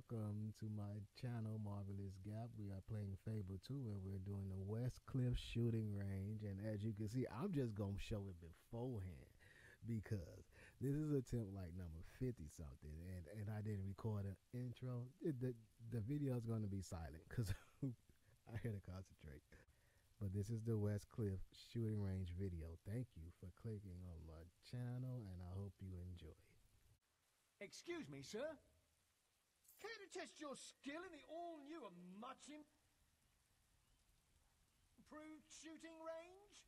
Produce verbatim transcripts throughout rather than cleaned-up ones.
welcome to my channel, Marvelous Gap. We are playing Fable two, and we're doing the West Cliff shooting range. And as you can see, I'm just gonna show it beforehand because this is attempt like number fifty something, and and I didn't record an intro. It, the the video is going to be silent because I had to concentrate. But this is the West Cliff shooting range video. Thank you for clicking on my channel, and I hope you enjoy. Excuse me, sir. Care to test your skill in the all-new and much improved shooting range?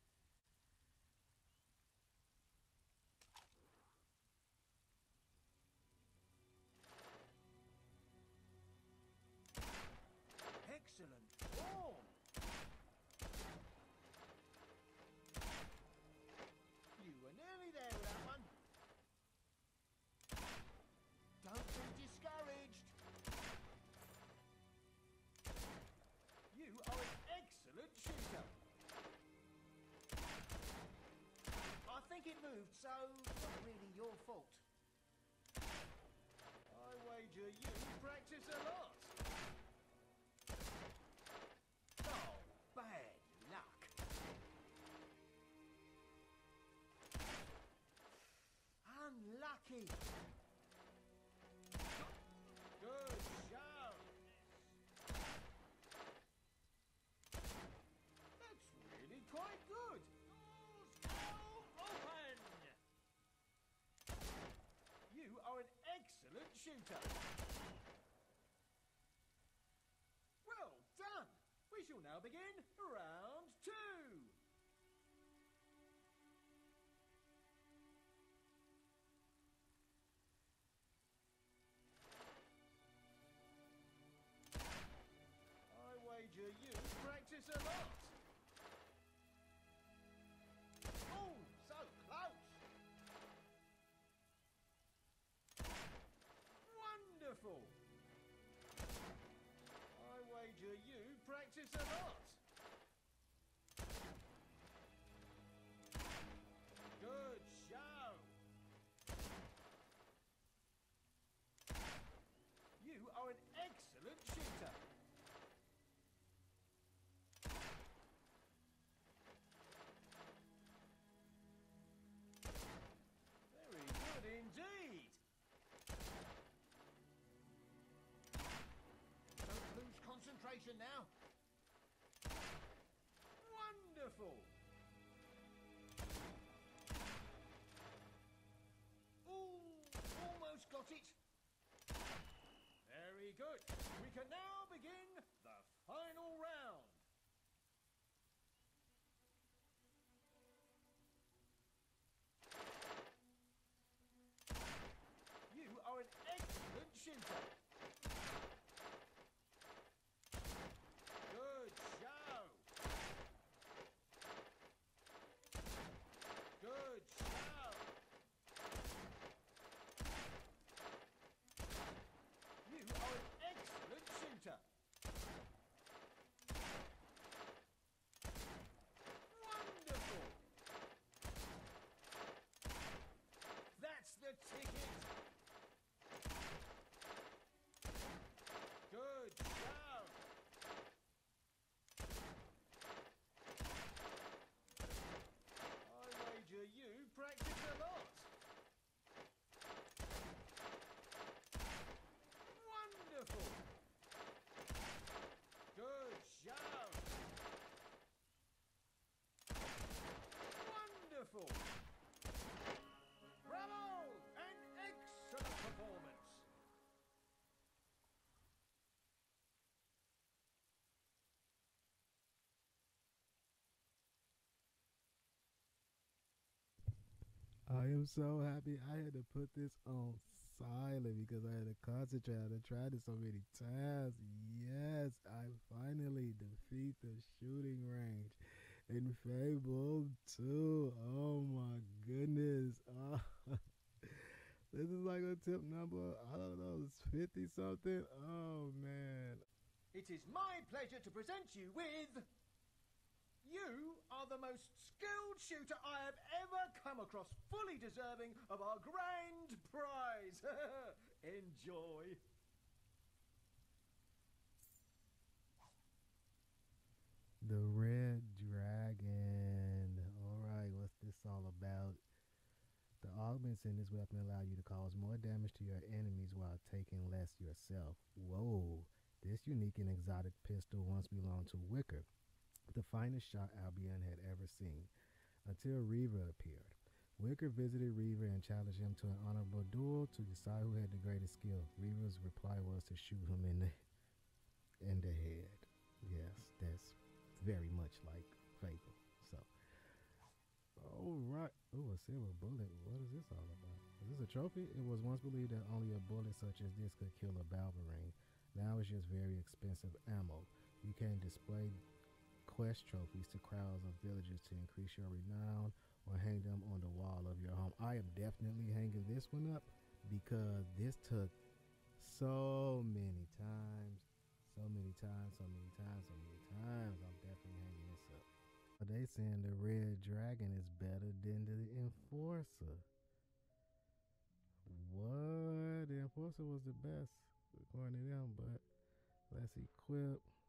Excellent form. You were nearly there with that one. Don't be discouraged. You are an excellent shooter. I think it moved, so it's not really your fault. I wager you practice a lot. Oh, bad luck. Unlucky. Good show. That's really quite good. Doors now open. You are an excellent shooter. Well done. We shall now begin round two. I wager you practice a lot. Oh, so close. Wonderful. I wager you practice a lot. Good show. You are an excellent shooter. Indeed. Don't lose concentration now. Wonderful. Ooh, almost got it. Very good. We can now begin the final round. You are an excellent shooter. Good show. Good show. You are an excellent shooter. Wonderful. That's the ticket. Good show. I wager you practice a lot. Wonderful. Good show. Wonderful. Bravo! An excellent performance. I am so happy I had to put this on silent because I had to concentrate. I had tried it so many times. Yes, I finally defeat the shooting range in Fable two. Oh my goodness. Oh, this is like a tip number, I don't know, it's fifty something. Oh man. It is my pleasure to present you with... You are the most skilled shooter I have ever come across, fully deserving of our grand prize. Enjoy. The red dragon. All right, what's this all about? The augments in this weapon allow you to cause more damage to your enemies while taking less yourself. Whoa. This unique and exotic pistol once belonged to Wicker, the finest shot Albion had ever seen, until Reaver appeared. Wicker visited Reaver and challenged him to an honorable duel to decide who had the greatest skill. Reaver's reply was to shoot him in the in the head. Yes, that's very much like Fable. So, all right. Oh, a silver bullet. What is this all about? Is this a trophy? It was once believed that only a bullet such as this could kill a Balverine. Now it's just very expensive ammo. You can display quest trophies to crowds of villagers to increase your renown or hang them on the wall of your home. I am definitely hanging this one up because this took so many times, so many times, so many times, so many times. I'm definitely hanging this up. But they saying the red dragon is better than the enforcer. What? The enforcer was the best according to them, but let's equip.